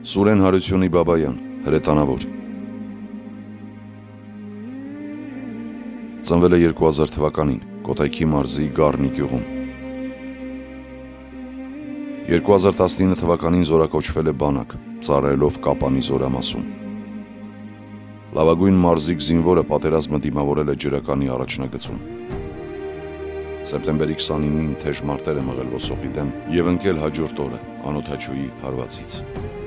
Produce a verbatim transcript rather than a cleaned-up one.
Սուրեն Հարությունի Բաբայան, հրետանավոր։ Ծնվել է երկու հազար թվականին Կոտայքի մարզի Գառնի գյուղում։ երկու հազար տասնինը թվականին զորակոչվել է բանակ, ծառայելով Կապանի զորամասում։ Լավագույն մարզիկ զինվորը պատերազմը դիմավորել է ջրականի առաջնագծում։ Սեպտեմբերի քսանինին թեժ մարտեր է մղել ոսողի դեմ և ընկել հաջորդ օրը անօդաչուի հարվածից։